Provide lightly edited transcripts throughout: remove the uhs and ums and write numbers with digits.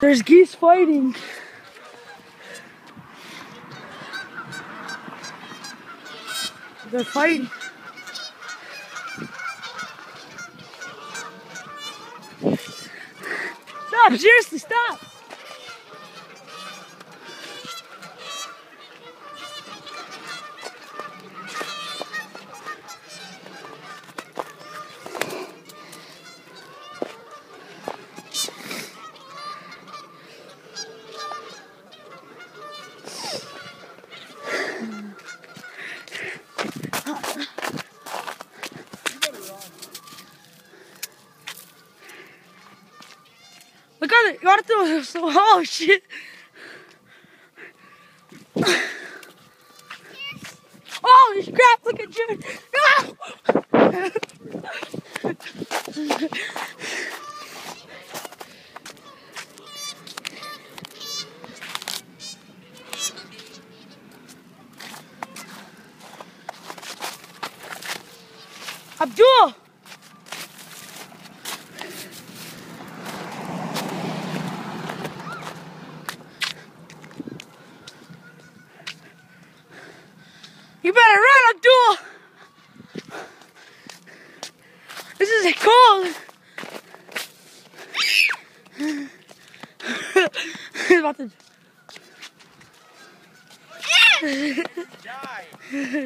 There's geese fighting. They're fighting. Stop, seriously, stop. Look at it, you gotta throw it. So, oh shit. Oh crap, look at Jude. No! Abdul! You better run, Abdul! This is cold! He's about to die.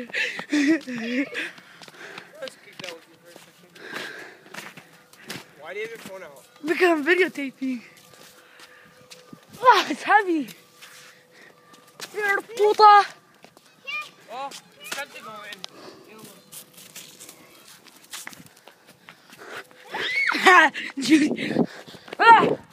Why do you have your phone out? Because I'm videotaping. Ah, it's heavy. Here, puta. Oh, something going. Judy. Ah.